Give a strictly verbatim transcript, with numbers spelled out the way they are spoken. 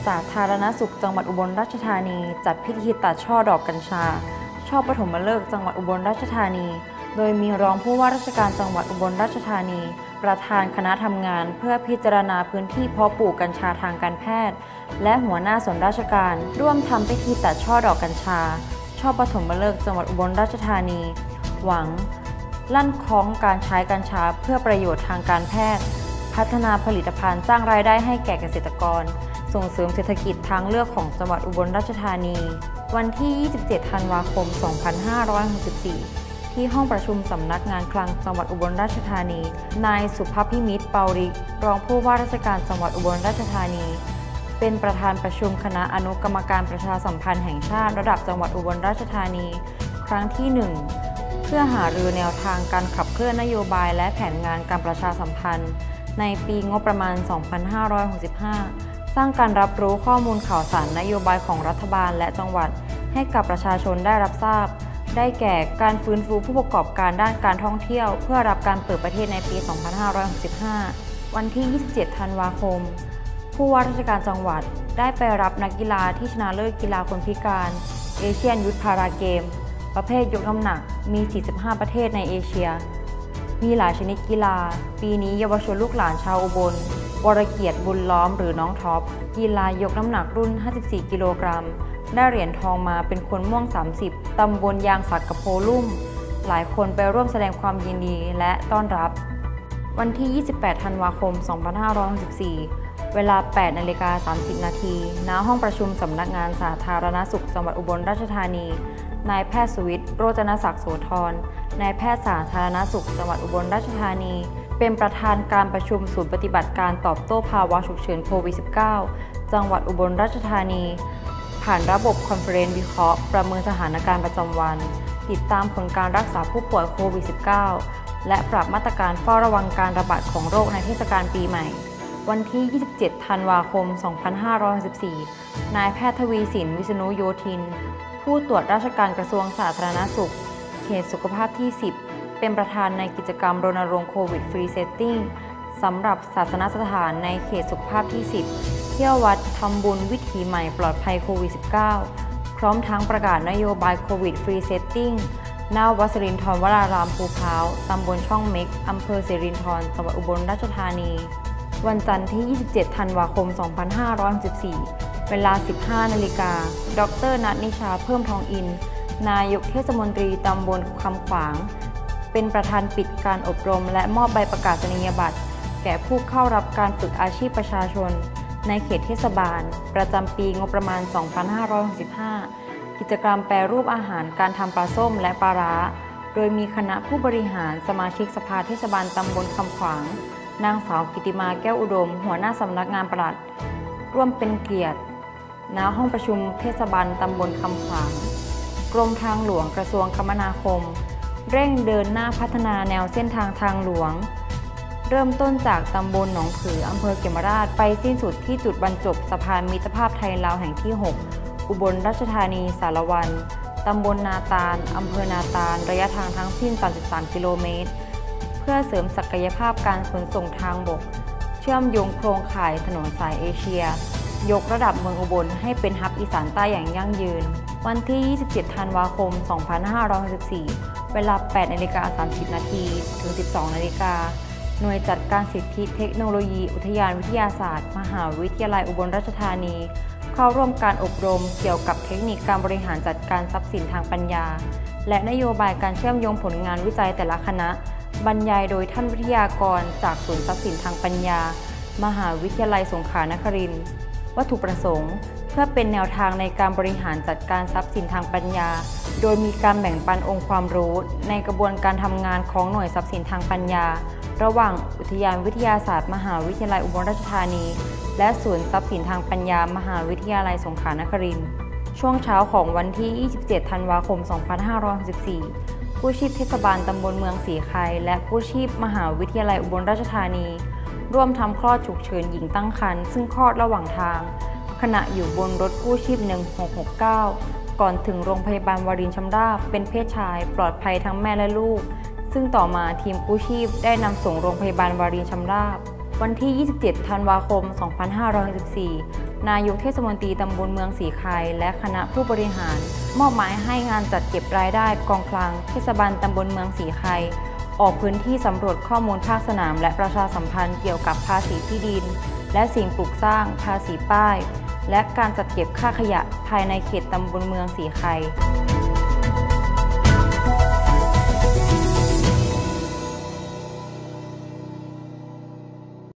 สาธารณสุขจังหวัดอุบลราชธานีจัดพิธีตัดช่อดอกกัญชาช่อปฐมฤกษ์จังหวัดอุบลราชธานีโดยมีรองผู้ว่าราชการจังหวัดอุบลราชธานีประธานคณะทำงานเพื่อพิจารณาพื้นที่เพาะปลูกกัญชาทางการแพทย์และหัวหน้าส่วนราชการร่วมทำพิธีตัดช่อดอกกัญชาช่อปฐมฤกษ์จังหวัดอุบลราชธานีหวังลั่นคล้องการใช้กัญชาเพื่อประโยชน์ทางการแพทย์พัฒนาผลิตภัณฑ์สร้างรายได้ให้แก่เกษตรกรส่งเสริมเศรษฐกิจทางเลือกของจังหวัดอุบลราชธานีวันที่ ยี่สิบเจ็ด ธันวาคม สองพันห้าร้อยหกสิบสี่ ที่ห้องประชุมสำนักงานคลังจังหวัดอุบลราชธานีนายสุภพิมิตรเปาริกรองผู้ว่าราชการจังหวัดอุบลราชธานีเป็นประธานประชุมคณะอนุกรรมการประชาสัมพันธ์แห่งชาติระดับจังหวัดอุบลราชธานีครั้งที่ หนึ่ง เพื่อหารือแนวทางการขับเคลื่อนนโยบายและแผนงานการประชาสัมพันธ์ในปีงบประมาณ สองพันห้าร้อยหกสิบห้า สร้างการรับรู้ข้อมูลข่าวสารนโยบายของรัฐบาลและจังหวัดให้กับประชาชนได้รับทราบได้แก่การฟื้นฟูผู้ประกอบการด้านการท่องเที่ยวเพื่อรับการเปิดประเทศในปี สองพันห้าร้อยหกสิบห้า วันที่ ยี่สิบเจ็ด ธันวาคมผู้ว่าราชการจังหวัดได้ไปรับนักกีฬาที่ชนะเลิศกีฬาคนพิการเอเชียนยูทพาราเกมประเภทยกน้ำหนักมี สี่สิบห้า ประเทศในเอเชียมีหลายชนิดกีฬาปีนี้เยาวชนลูกหลานชาวอุบลวรเกียรติบุญล้อมหรือน้องท็อปกีฬายกน้ำหนักรุ่น ห้าสิบสี่ กิโลกรัมได้เหรียญทองมาเป็นคนม่วง สามสิบ ตำบลยางสักกะโพลุ่มหลายคนไปร่วมแสดงความยินดีและต้อนรับวันที่ ยี่สิบแปด ธันวาคม สองพันห้าร้อยหกสิบสี่ เวลา แปดนาฬิกาสามสิบ นาทีณห้องประชุมสำนักงานสาธารณสุขจังหวัดอุบลราชธานีนายแพทย์สุวิทย์โรจนศักดิ์โสธรนายแพทย์สาธารณสุขจังหวัดอุบลราชธานีเป็นประธานการประชุมศูนย์ปฏิบัติการตอบโต้ภาวะฉุกเฉินโควิด สิบเก้า จังหวัดอุบลราชธานีผ่านระบบคอนเฟอเรนซ์วิเคราะห์ประเมินสถานการณ์ประจำวันติดตามผลการรักษาผู้ป่วยโควิด สิบเก้า และปรับมาตรการเฝ้าระวังการระบาดของโรคในเทศกาลปีใหม่วันที่ ยี่สิบเจ็ด ธันวาคม สองพันห้าร้อยหกสิบสี่ นายแพทย์ทวีสิน วิษณุโยธินผู้ตรวจราชการกระทรวงสาธารณสุขเขตสุขภาพที่ สิบเป็นประธานในกิจกรรมรณรงค์โควิดฟรีเซตติ้งสำหรับศาสนสถานในเขตสุขภาพที่ สิบเที่ยววัดทำบุญวิถีใหม่ปลอดภัยโควิด สิบเก้า พร้อมทั้งประกาศนโยบายโควิดฟรีเซตติ้งหน้าวัดสิรินธรวรารามภูพร้าวตำบลช่องเม็กอำเภอสิรินธรจังหวัดอุบลราชธานีวันจันทร์ที่ ยี่สิบเจ็ด ธันวาคม สองพันห้าร้อยหกสิบสี่ เวลา สิบห้า นาฬิกาดร.ณัฐ นิชาเพิ่มทองอินนายกเทศมนตรีตำบลคำขวางเป็นประธานปิดการอบรมและมอบใบประกาศนียบัตรแก่ผู้เข้ารับการฝึกอาชีพประชาชนในเขตเทศบาลประจำปีงบประมาณ สองพันห้าร้อยหกสิบห้า กิจกรรมแปรรูปอาหารการทำปลาส้มและปลาร้าโดยมีคณะผู้บริหารสมาชิกสภาเทศบาลตำบลคำขวางนางสาวกิติมาแก้วอุดมหัวหน้าสำนักงานปลัดร่วมเป็นเกียรติณห้องประชุมเทศบาลตำบลคำขวางกรมทางหลวงกระทรวงคมนาคมเร่งเดินหน้าพัฒนาแนวเส้นทางทางหลวงเริ่มต้นจากตำบลหนองผืออำเภอเขมราชไปสิ้นสุดที่จุดบรรจบสะพานมิตรภาพไทยลาวแห่งที่ หก อุบลราชธานีสารวันตำบลนาตาลอำเภอนาตาลระยะทางทั้งสิ้นสามสิบสามกิโลเมตรเพื่อเสริมศักยภาพการขนส่งทางบกเชื่อมโยงโครงข่ายถนนสายเอเชียยกระดับเมืองอุบลให้เป็นฮับอีสานใต้อย่างยั่งยืนวันที่ ยี่สิบเจ็ด ธันวาคม สองพันห้าร้อยหกสิบสี่ เวลา แปดนาฬิกาสามสิบ นาทีถึง สิบสองนาฬิกาหน่วยจัดการสิทธิเทคโนโลยีอุทยานวิทยาศาสตร์มหาวิทยาลัยอุบลราชธานีเข้าร่วมการอบรมเกี่ยวกับเทคนิคการบริหารจัดการทรัพย์สินทางปัญญาและนโยบายการเชื่อมโยงผลงานวิจัยแต่ละคณะบรรยายโดยท่านวิทยากรจากศูนย์ทรัพย์สินทางปัญญามหาวิทยาลัยสงขลานครินทร์วัตถุประสงค์เพื่อเป็นแนวทางในการบริหารจัดการทรัพย์สินทางปัญญาโดยมีการแบ่งปันองค์ความรู้ในกระบวนการทำงานของหน่วยทรัพย์สินทางปัญญาระหว่างอุทยานวิทยาศาสตร์มหาวิทยาลัยอุบลราชธานีและศูนย์ทรัพย์สินทางปัญญามหาวิทยาลัยสงขลานครินทร์ช่วงเช้าของวันที่ ยี่สิบเจ็ด ธันวาคม สองพันห้าร้อยหกสิบสี่กู้ชีพเทศบาลตำบลเมืองศรีไครและกู้ชีพมหาวิทยาลัยอุบลราชธานีร่วมทำคลอดฉุกเฉินหญิงตั้งครรภ์ซึ่งคลอดระหว่างทางขณะอยู่บนรถกู้ชีพหนึ่งหกหกเก้าก่อนถึงโรงพยาบาลวารินชำราบเป็นเพศชายปลอดภัยทั้งแม่และลูกซึ่งต่อมาทีมกู้ชีพได้นำส่งโรงพยาบาลวารินชำราบวันที่ ยี่สิบเจ็ด ธันวาคม สองพันห้าร้อยหกสิบสี่ นายกเทศมนตรีตำบลเมืองสีไคและคณะผู้บริหารมอบหมายให้งานจัดเก็บรายได้กองคลังเทศบาลตำบลเมืองสีไคออกพื้นที่สำรวจข้อมูลภาคสนามและประชาสัมพันธ์เกี่ยวกับภาษีที่ดินและสิ่งปลูกสร้างภาษีป้ายและการจัดเก็บค่าขยะภายในเขตตำบลเมืองสีไค